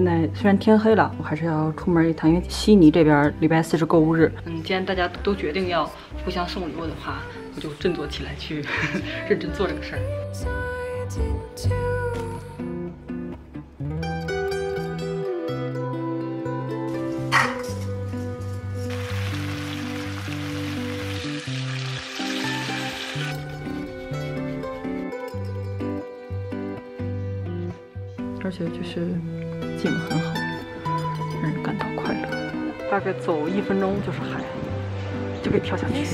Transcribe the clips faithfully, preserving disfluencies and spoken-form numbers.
在虽然天黑了，我还是要出门一趟，因为悉尼这边礼拜四是购物日。嗯，既然大家都决定要互相送礼物的话，我就振作起来去认真做这个事儿。而且就是景很好，让人感到快乐。大概走一分钟就是海，就可以跳下去。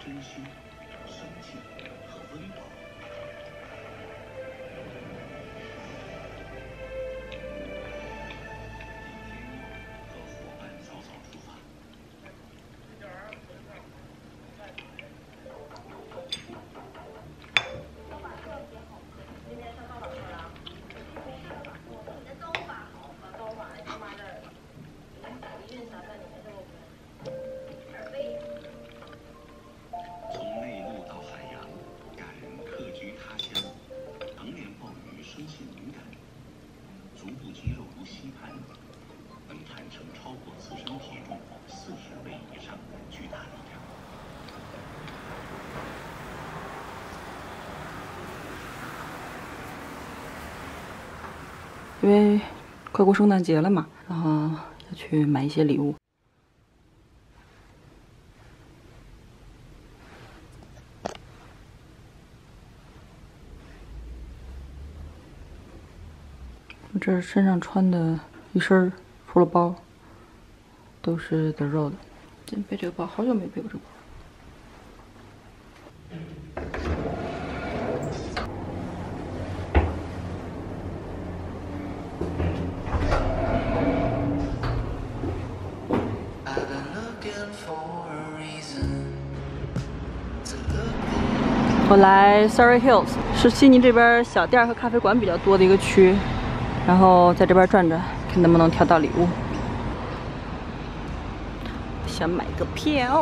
真心、生气和温饱。今天和伙伴早早出发。 从内陆到海洋，感人客居他乡，常年暴雨，生性敏感，足部肌肉如吸盘，能产生超过自身体重四十倍以上的巨大力量。 因为快过圣诞节了嘛，然后要去买一些礼物。 我这身上穿的一身儿，除了包，都是 The Road。今天背这个包，好久没背过这个包。我来 Surrey Hills， 是悉尼这边小店和咖啡馆比较多的一个区。 然后在这边转转，看能不能挑到礼物。想买个票。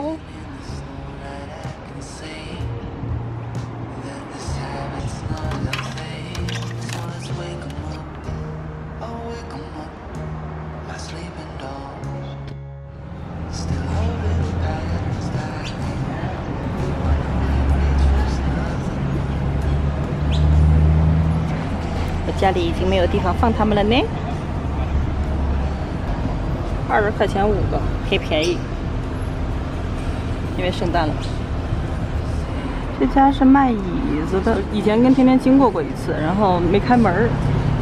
家里已经没有地方放它们了呢。二十块钱五个，忒便宜。因为圣诞了。这家是卖椅子的，以前跟天天经过过一次，然后没开门儿。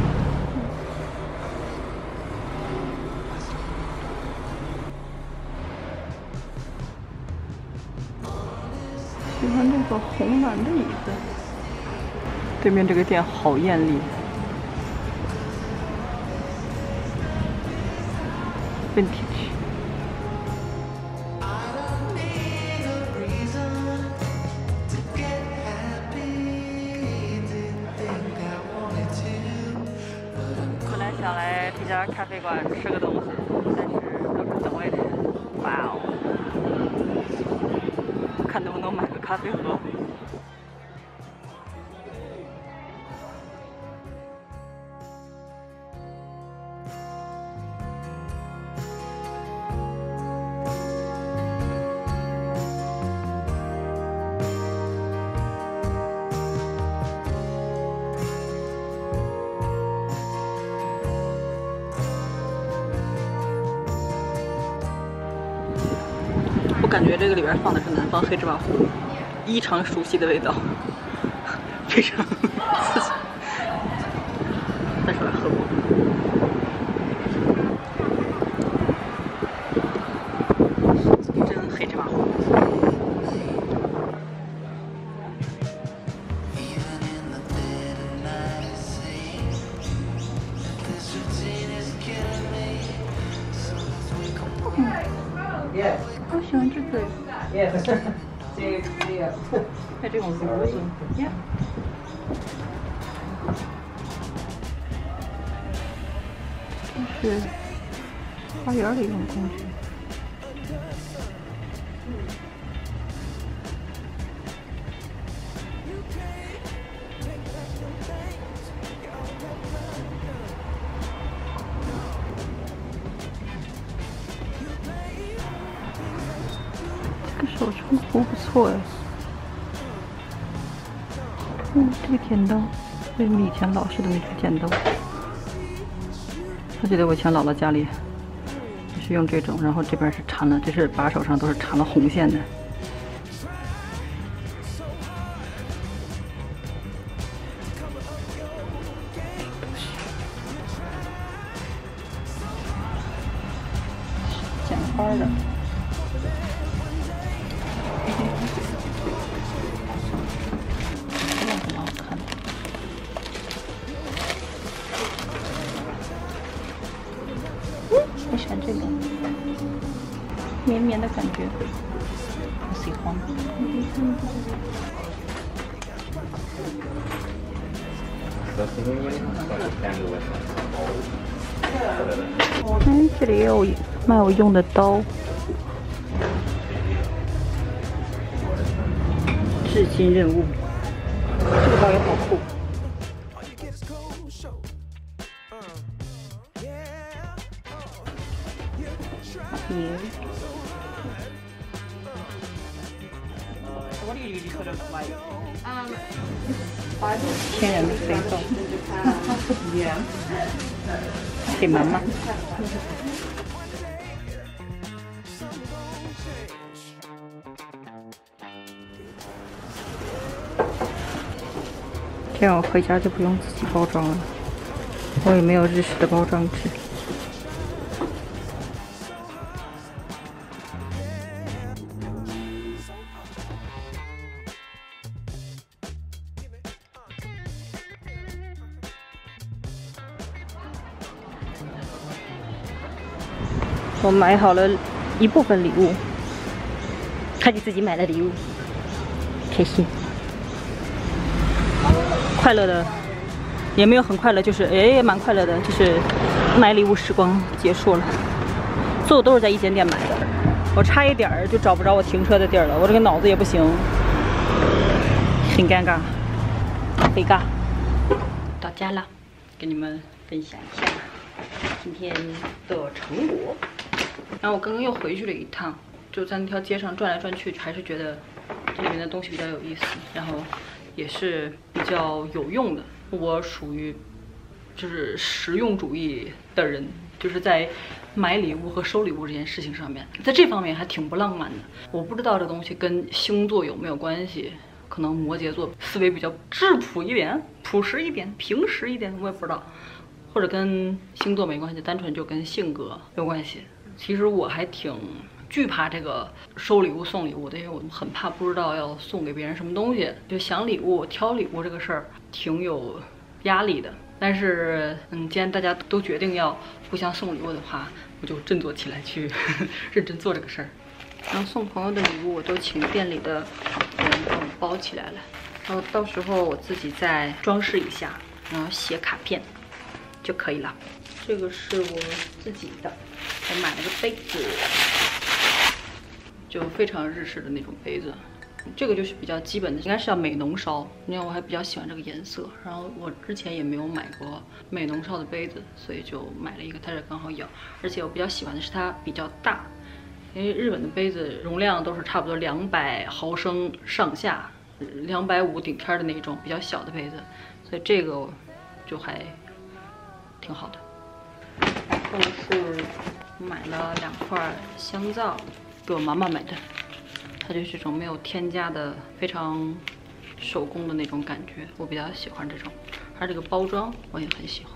喜欢这个红蓝的椅子。对面这个店好艳丽。 Vintage。本来想来这家咖啡馆吃个东西，但是都是等位的人。哇哦！看能不能买个咖啡盒。 我感觉这个里边放的是南方黑芝麻糊，异常熟悉的味道，非常刺激。但是我还喝过。真黑芝麻糊。我喜欢这个。Yeah. 还有这种炉子。Yeah. 这是花园里用的工具。手冲壶不错哎，嗯，这个甜豆，为什么以前老式的那个甜豆？我记得我以前姥姥家里也是用这种，然后这边是缠了，这是把手上都是缠了红线的。剪花的。 绵绵的感觉，我喜欢。嗯，这里也有卖我用的刀，至今任务，这个刀也好酷。嗯。What do you usually put in like? Um, five. 天然的肥皂。Yeah. 给妈妈。这样我回家就不用自己包装了，我也没有日式的包装纸。我买好了一部分礼物，他就自己买了礼物，开心。快乐的，也没有很快乐，就是也蛮快乐的，就是买礼物时光结束了。所有都是在一间店买的，我差一点儿就找不着我停车的地儿了，我这个脑子也不行，很尴尬，很尬。到家了，跟你们分享一下今天的成果。然后我刚刚又回去了一趟，就在那条街上转来转去，还是觉得这里面的东西比较有意思，然后也是比较有用的。我属于就是实用主义的人，就是在买礼物和收礼物这件事情上面，在这方面还挺不浪漫的。我不知道这东西跟星座有没有关系，可能摩羯座思维比较质朴一点、朴实一点、平实一点，我也不知道，或者跟星座没关系，单纯就跟性格有关系。其实我还挺惧怕这个收礼物送礼物的，因为我很怕不知道要送给别人什么东西，就想礼物挑礼物这个事儿挺有压力的。但是嗯，既然大家都决定要互相送礼物的话，我就振作起来去呵呵认真做这个事儿。然后送朋友的礼物我都请店里的人帮我包起来了，然后到时候我自己再装饰一下，然后写卡片就可以了。这个是我自己的，我买了个杯子，就非常日式的那种杯子。这个就是比较基本的，应该是叫美浓烧，因为我还比较喜欢这个颜色。然后我之前也没有买过美浓烧的杯子，所以就买了一个，它这刚好有。而且我比较喜欢的是它比较大，因为日本的杯子容量都是差不多两百毫升上下，两百五顶天的那种比较小的杯子，所以这个就还挺好的。然后是买了两块香皂，给我妈妈买的。它就是这种没有添加的，非常手工的那种感觉，我比较喜欢这种。而这个包装我也很喜欢。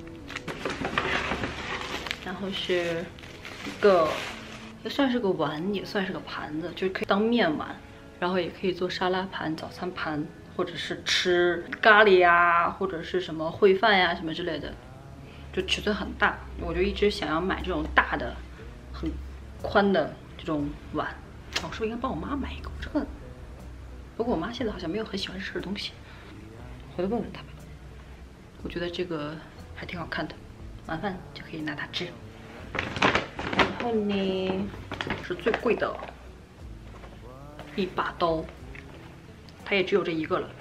然后是一个，也算是个碗，也算是个盘子，就是可以当面碗，然后也可以做沙拉盘、早餐盘，或者是吃咖喱呀，或者是什么烩饭呀什么之类的。就尺寸很大，我就一直想要买这种大的、很宽的这种碗。我是不是应该帮我妈买一个？这个，不过我妈现在好像没有很喜欢吃的东西，回头问问她吧。我觉得这个还挺好看的，晚饭就可以拿它吃。然后呢，是最贵的一把刀，它也只有这一个了。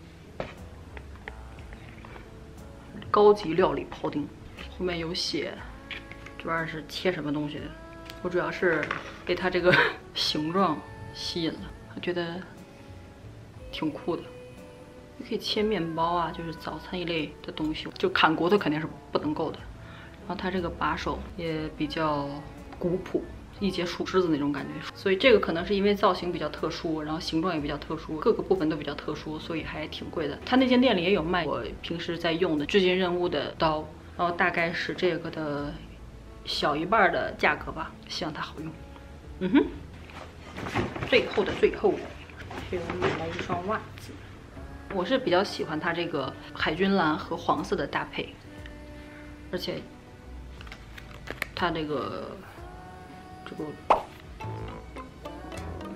高级料理庖丁，后面有写这玩意儿是切什么东西的。我主要是被它这个形状吸引了，我觉得挺酷的。你可以切面包啊，就是早餐一类的东西，就砍骨头肯定是不能够的。然后它这个把手也比较古朴，一节树枝子那种感觉，所以这个可能是因为造型比较特殊，然后形状也比较特殊，各个部分都比较特殊，所以还挺贵的。它那间店里也有卖我平时在用的至今任务的刀，然后大概是这个的小一半的价格吧，希望它好用。嗯哼，最后的最后，是我买了一双袜子。我是比较喜欢它这个海军蓝和黄色的搭配，而且它这个这个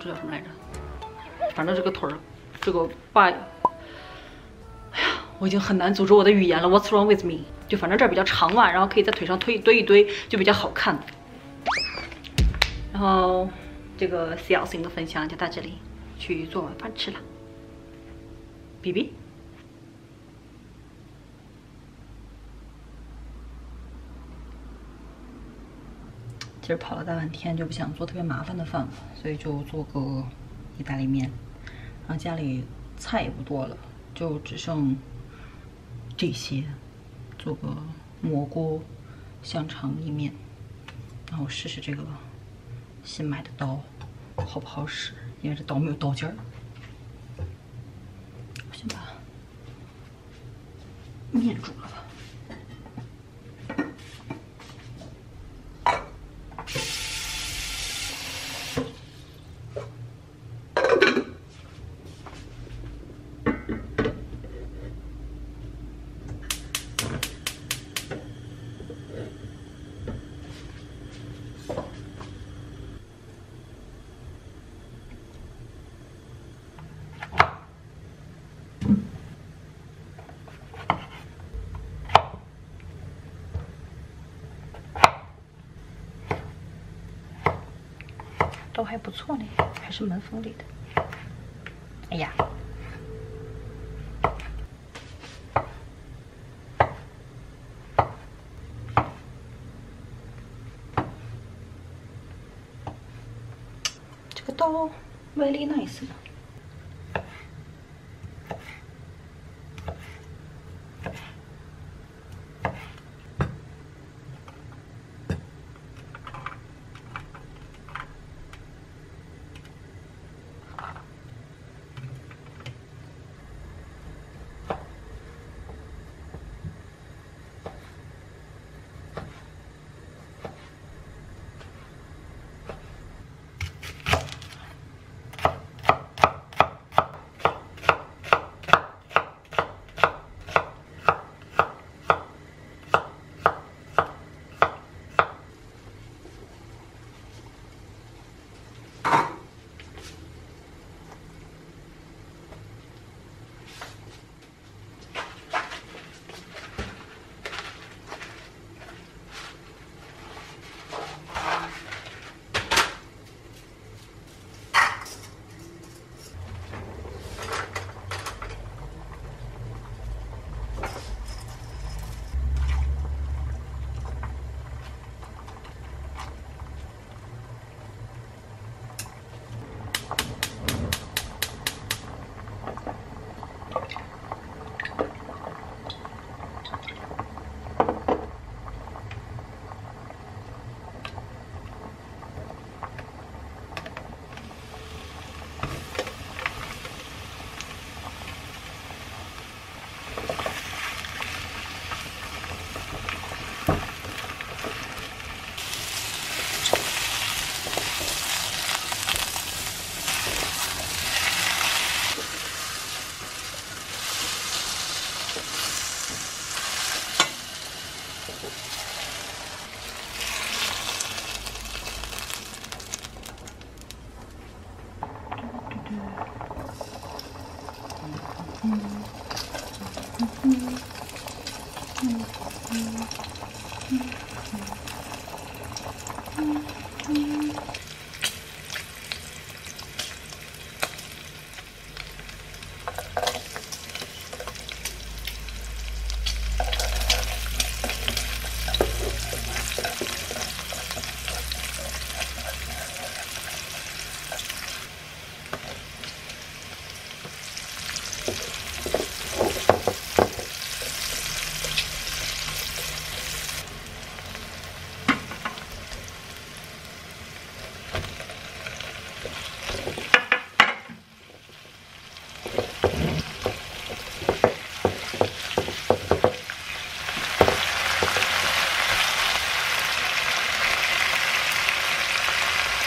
这叫什么来着？反正这个腿儿，这个把，哎呀，我已经很难组织我的语言了。What's wrong with me？ 就反正这儿比较长嘛，然后可以在腿上推堆一堆，就比较好看。然后这个小型的分享就到这里，去做晚饭吃了。B B。 今儿跑了大半天，就不想做特别麻烦的饭了，所以就做个意大利面。然后家里菜也不多了，就只剩这些，做个蘑菇香肠意面。然后我试试这个新买的刀好不好使，因为这刀没有刀尖儿。我先把面煮了吧。 都还不错呢，还是门缝里的。哎呀，这个刀 really nice 呢。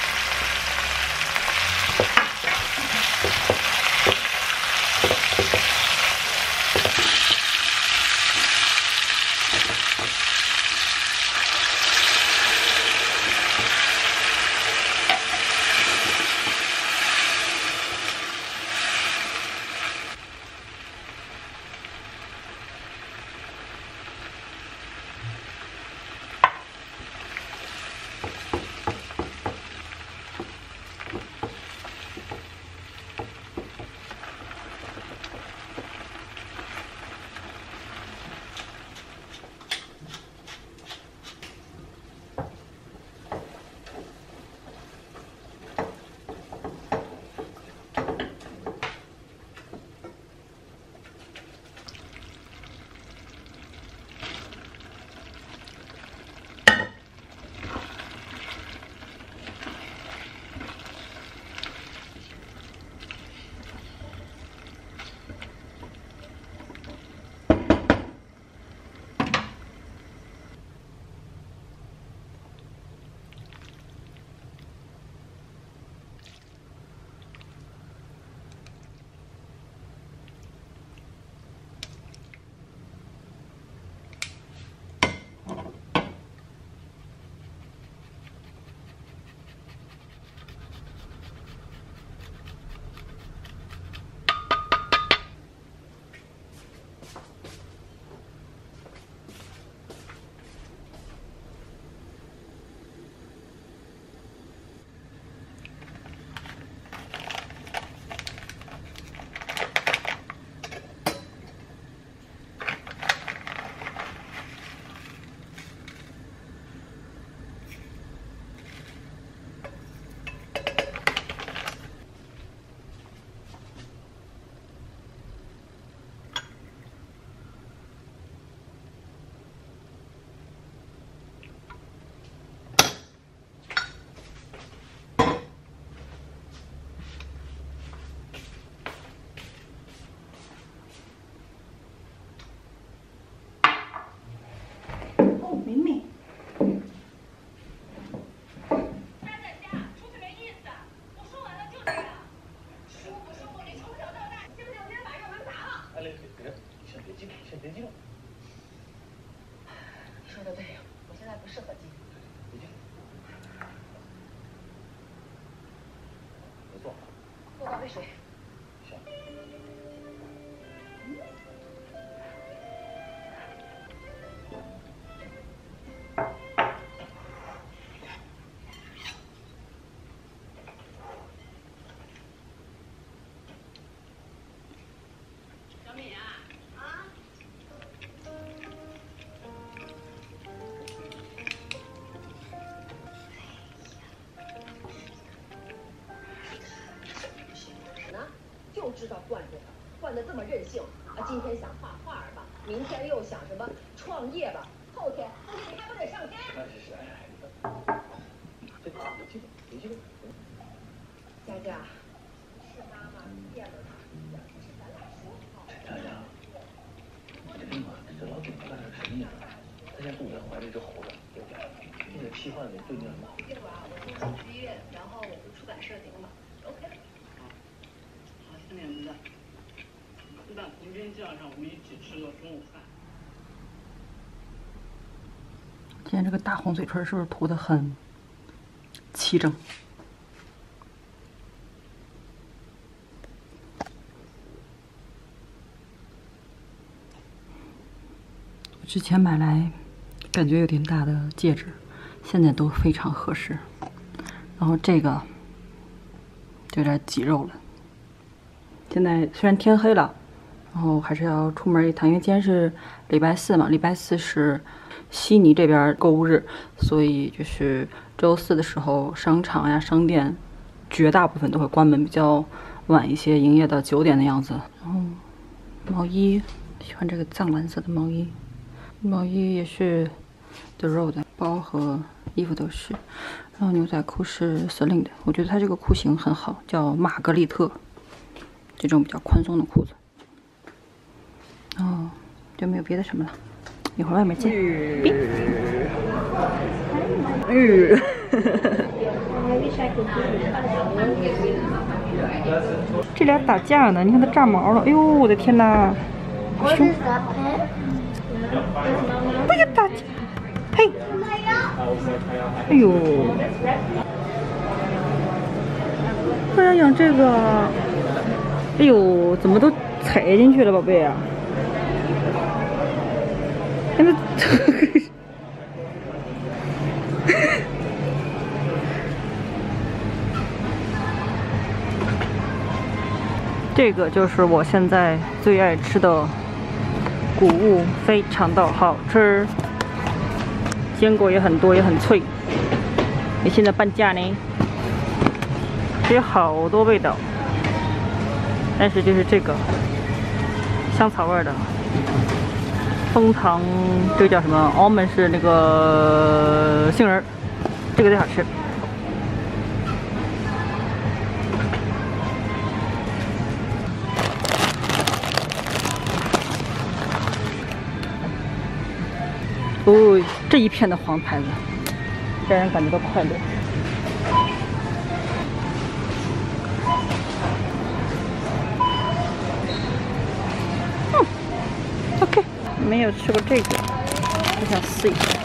you 别激动。 你说的对，我现在不适合激动。 别激动。别坐。 给我倒杯水。 行。 小敏啊，啊。就知道惯着他，惯得这么任性啊！今天想画画吧，明天又想什么创业吧，后天后天你还不得上天？ 那是是，哎，这别激动，别激动。 佳佳，是妈妈骗了他，是咱俩说好。 佳佳，你这病啊，这老顶着干是什么意思？他现在肚子怀着一只猴子，对不对？这个气换的对你很不好。 一会儿啊，我从去医院，然后我回出版社顶了，OK。 好些年的，你把同编叫上，我们一起吃个中午饭。 今天这个大红嘴唇是不是涂的很齐整？我之前买来感觉有点大的戒指，现在都非常合适。然后这个就有点挤肉了。现在虽然天黑了，然后还是要出门一趟，因为今天是礼拜四嘛，礼拜四是悉尼这边购物日，所以就是周四的时候，商场呀、商店绝大部分都会关门，比较晚一些，营业到九点的样子。然后毛衣，喜欢这个藏蓝色的毛衣，毛衣也是 The Road 的，包和衣服都是。然后牛仔裤是 Celine 的，我觉得它这个裤型很好，叫玛格丽特，这种比较宽松的裤子。哦，就没有别的什么了。一会儿外面见。嗯。这俩打架呢，你看它炸毛了。哎呦，我的天哪！好凶！不要打架！嘿！哎呦！为啥养这个？哎呦，怎么都踩进去了，宝贝啊！看它。这个就是我现在最爱吃的谷物，非常的好吃，坚果也很多，也很脆。你现在半价呢，其实好多味道，但是就是这个香草味的，枫糖，这个叫什么 ？almond 是那个杏仁，这个最好吃。哦，这一片的黄牌子，让人感觉到快乐。嗯 ，OK， 没有吃过这个，我想试一下。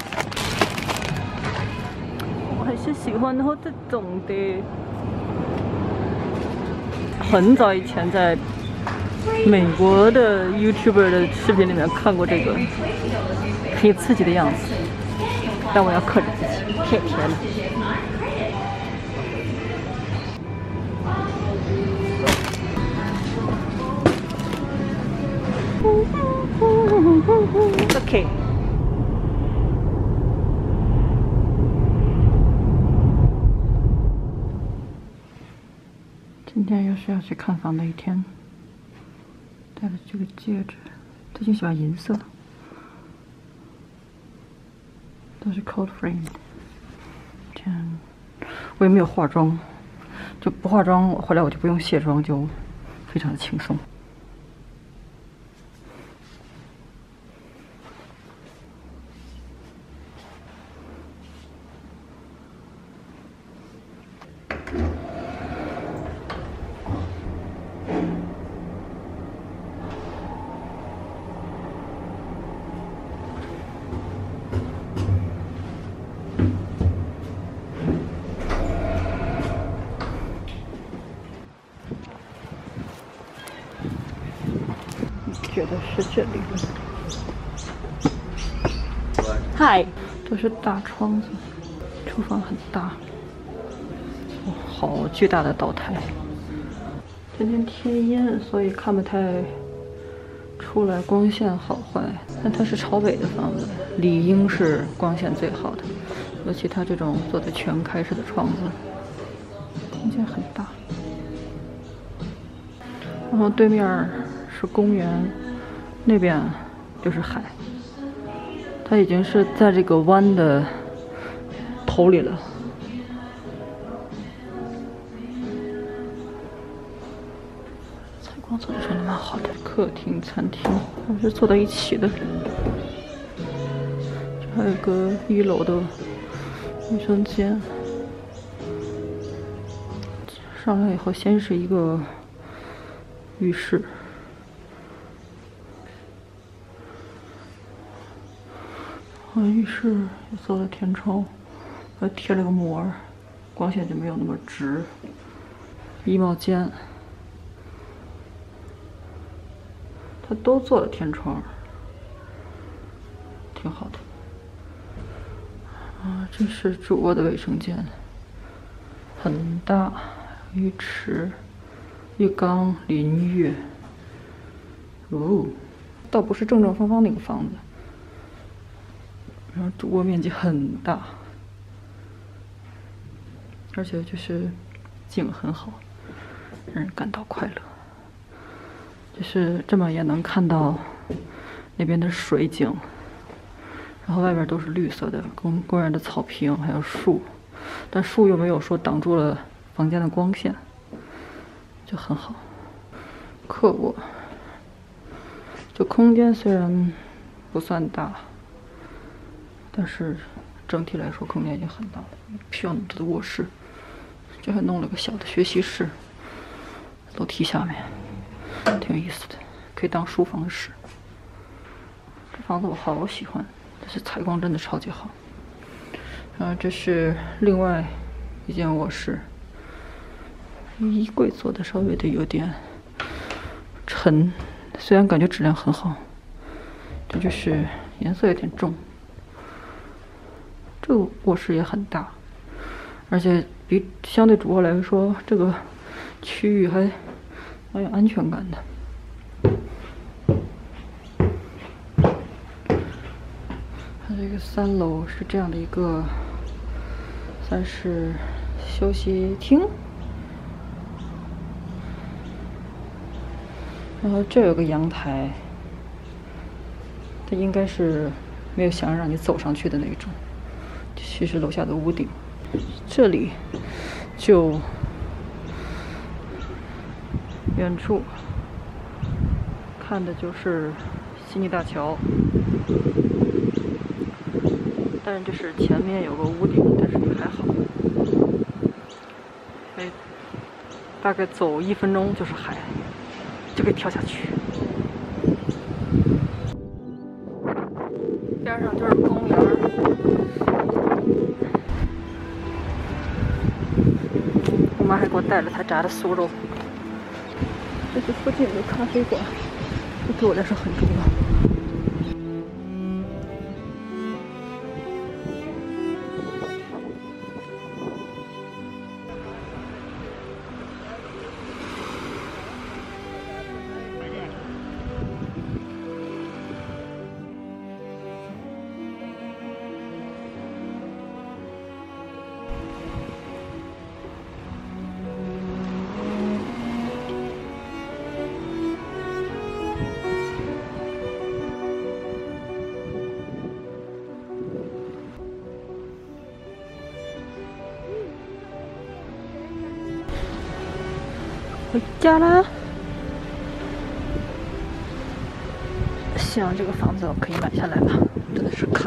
我还是喜欢喝这种的。很早以前在美国的 YouTuber 的视频里面看过这个。可以刺激的样子，但我要克制自己，太甜了。OK。今天又是要去看房的一天，戴了这个戒指，最近喜欢银色。都是 cold frame， 这样我也没有化妆，就不化妆，回来我就不用卸妆，就非常的轻松。 觉得是这里。嗨，都是大窗子，厨房很大，哦，好巨大的岛台。今天天阴，所以看不太出来光线好坏。但它是朝北的房子，理应是光线最好的，尤其它这种做的全开式的窗子，空间很大。然后对面是公园，那边就是海。它已经是在这个湾的头里了。采光做的真的蛮好的，客厅、餐厅都是坐在一起的。这还有一个一楼的卫生间。上来以后，先是一个浴室。啊，浴室也做了天窗，还贴了个膜，光线就没有那么直。衣帽间，它都做了天窗，挺好的。啊，这是主卧的卫生间，很大，浴池、浴缸、淋浴。哦，倒不是正正方方那个房子。然后主卧面积很大，而且就是景很好，让人感到快乐。就是这么也能看到那边的水景，然后外边都是绿色的公公园的草坪，还有树，但树又没有说挡住了房间的光线，就很好。客卧，就空间虽然不算大。但是整体来说，空间已经很大了，不需要那么多的卧室。这还弄了个小的学习室，楼梯下面，挺有意思的，可以当书房使。这房子我好喜欢，但是采光真的超级好。然后这是另外一间卧室，衣柜做的稍微的有点沉，虽然感觉质量很好，这就是颜色有点重。这个卧室也很大，而且比相对主卧来说，这个区域还蛮有安全感的。它这个三楼是这样的一个，算是休息厅。然后这有个阳台，它应该是没有想让你走上去的那种。其实楼下的屋顶，这里就远处看的就是悉尼大桥，但是就是前面有个屋顶，但是也还好。哎，大概走一分钟就是海，就可以跳下去。边上就是公园。我妈还给我带了她炸的酥肉。这是附近有个咖啡馆，这对我来说很重要。回家啦！希望这个房子我可以买下来吧，真的是